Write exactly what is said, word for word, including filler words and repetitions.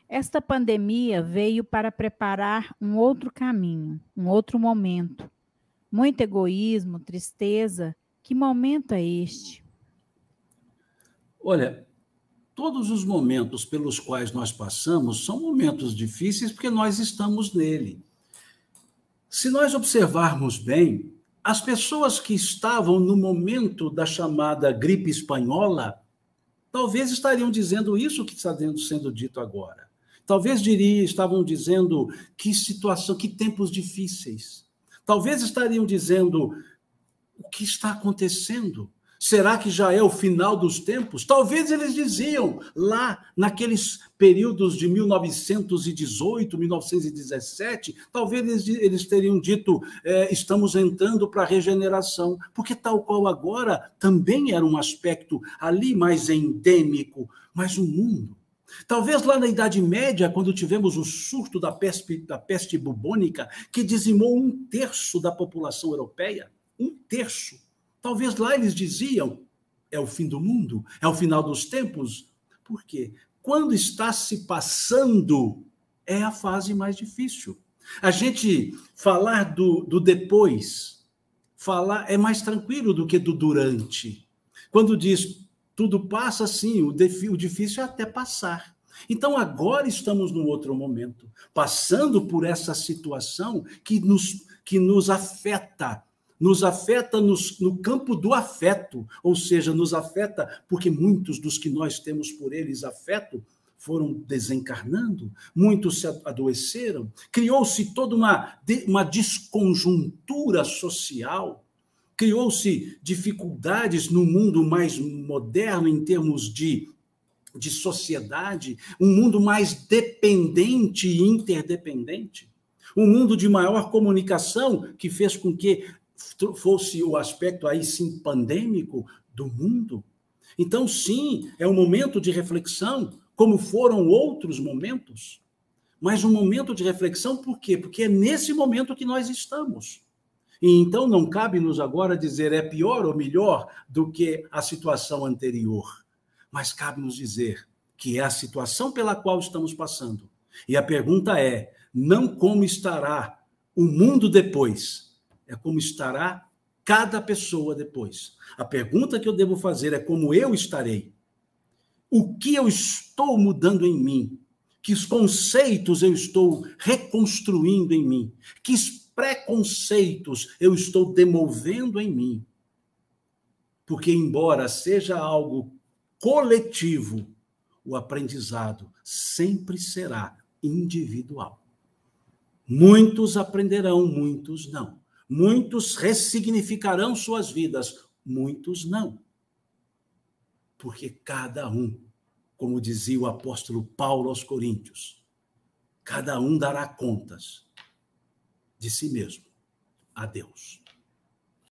Esta pandemia veio para preparar um outro caminho, um outro momento. Muito egoísmo, tristeza. Que momento é este? Olha, todos os momentos pelos quais nós passamos são momentos difíceis porque nós estamos nele. Se nós observarmos bem, as pessoas que estavam no momento da chamada gripe espanhola, talvez estariam dizendo isso que está sendo dito agora. Talvez diria, estavam dizendo que situação, que tempos difíceis. Talvez estariam dizendo o que está acontecendo. Será que já é o final dos tempos? Talvez eles diziam lá naqueles períodos de mil novecentos e dezoito, mil novecentos e dezessete, talvez eles, eles teriam dito é, estamos entrando para a regeneração, porque tal qual agora também era um aspecto ali mais endêmico, mas o mundo. Talvez lá na Idade Média, quando tivemos o surto da peste, da peste bubônica, que dizimou um terço da população europeia, um terço. Talvez lá eles diziam, é o fim do mundo, é o final dos tempos. Por quê? Quando está se passando, é a fase mais difícil. A gente falar do, do depois, falar é mais tranquilo do que do durante. Quando diz tudo passa, sim, o, o difícil é até passar. Então, agora estamos num outro momento, passando por essa situação que nos, que nos afeta, nos afeta nos, no campo do afeto, ou seja, nos afeta porque muitos dos que nós temos por eles afeto foram desencarnando, muitos se adoeceram, criou-se toda uma, uma desconjuntura social, criou-se dificuldades no mundo mais moderno em termos de, de sociedade, um mundo mais dependente e interdependente, um mundo de maior comunicação que fez com que fosse o aspecto aí sim pandêmico do mundo. Então, sim, é um momento de reflexão, como foram outros momentos, mas um momento de reflexão por quê? Porque é nesse momento que nós estamos. E então não cabe-nos agora dizer é pior ou melhor do que a situação anterior, mas cabe-nos dizer que é a situação pela qual estamos passando. E a pergunta é, não como estará o mundo depois, é como estará cada pessoa depois. A pergunta que eu devo fazer é como eu estarei. O que eu estou mudando em mim? Que conceitos eu estou reconstruindo em mim? Que preconceitos eu estou demovendo em mim? Porque, embora seja algo coletivo, o aprendizado sempre será individual. Muitos aprenderão, muitos não. Muitos ressignificarão suas vidas, muitos não. Porque cada um, como dizia o apóstolo Paulo aos Coríntios, cada um dará contas de si mesmo a Deus.